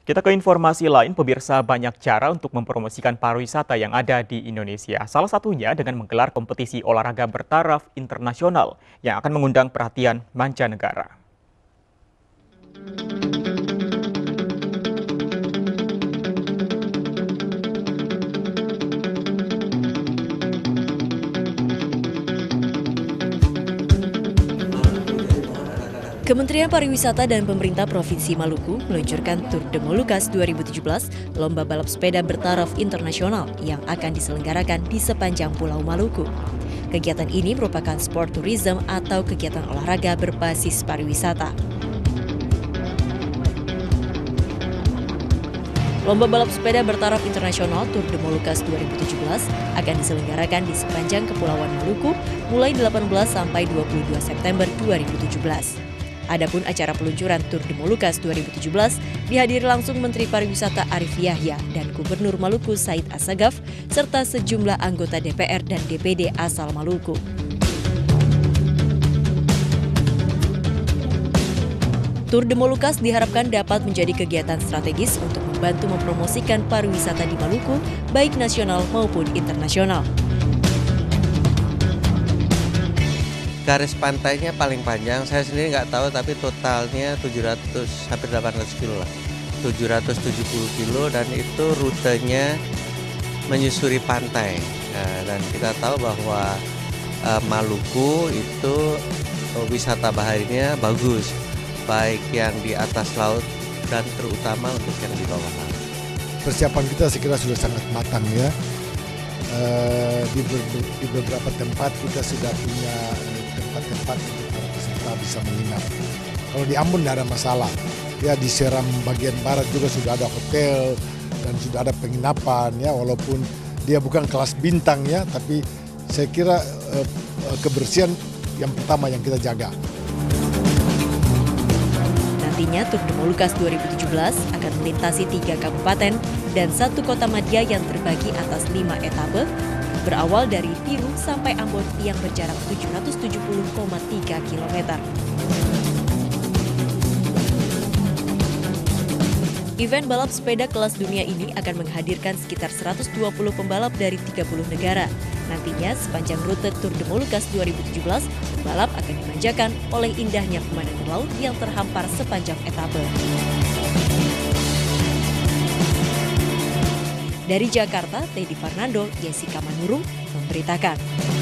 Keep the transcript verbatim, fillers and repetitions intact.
Kita ke informasi lain, pemirsa, banyak cara untuk mempromosikan pariwisata yang ada di Indonesia. Salah satunya dengan menggelar kompetisi olahraga bertaraf internasional yang akan mengundang perhatian mancanegara. Kementerian Pariwisata dan Pemerintah Provinsi Maluku meluncurkan Tour de Molucas dua ribu tujuh belas, lomba balap sepeda bertaraf internasional yang akan diselenggarakan di sepanjang Pulau Maluku. Kegiatan ini merupakan sport tourism atau kegiatan olahraga berbasis pariwisata. Lomba balap sepeda bertaraf internasional Tour de Molucas dua ribu tujuh belas akan diselenggarakan di sepanjang Kepulauan Maluku mulai delapan belas sampai dua puluh dua September dua ribu tujuh belas. Adapun acara peluncuran Tour de Molucas dua ribu tujuh belas dihadiri langsung Menteri Pariwisata Arif Yahya dan Gubernur Maluku Said Assagaf serta sejumlah anggota D P R dan D P D asal Maluku. Tour de Molucas diharapkan dapat menjadi kegiatan strategis untuk membantu mempromosikan pariwisata di Maluku, baik nasional maupun internasional. Garis pantainya paling panjang, saya sendiri nggak tahu, tapi totalnya tujuh ratus hampir delapan ratus kilo lah, tujuh ratus tujuh puluh kilo, dan itu rutenya menyusuri pantai. Nah, dan kita tahu bahwa uh, Maluku itu uh, wisata baharinya bagus, baik yang di atas laut dan terutama untuk yang di bawah laut. Persiapan kita saya kira sudah sangat matang ya. Uh, di, ber, di beberapa tempat kita sudah punya tempat-tempat untuk para peserta bisa menginap. Kalau di Ambon tidak ada masalah. Ya di Seram bagian barat juga sudah ada hotel dan sudah ada penginapan ya, walaupun dia bukan kelas bintang ya, tapi saya kira uh, kebersihan yang pertama yang kita jaga. Nantinya Tour de Molucas dua ribu tujuh belas akan melintasi tiga kabupaten dan satu kota madya yang terbagi atas lima etape, berawal dari Biru sampai Ambon yang berjarak tujuh ratus tujuh puluh koma tiga kilometer. Event balap sepeda kelas dunia ini akan menghadirkan sekitar seratus dua puluh pembalap dari tiga puluh negara. Nantinya sepanjang rute Tour de Molucas dua ribu tujuh belas, pembalap akan dimanjakan oleh indahnya pemandangan laut yang terhampar sepanjang etape. Dari Jakarta, Teddy Fernando, Jessica Manurung memberitakan.